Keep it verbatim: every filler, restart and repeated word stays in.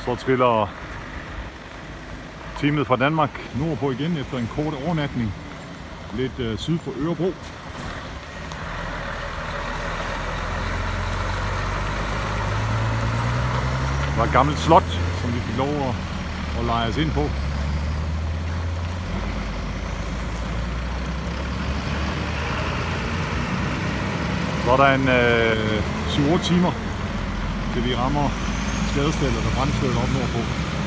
Så triller teamet fra Danmark nordpå igen efter en kort overnatning lidt øh, syd for Ørebro. Der var et gammelt slot, som vi fik lov at, at lege os ind på. Så er der en øh, syv otte timer, til vi rammer skadestedet eller brandstedet op nordpå.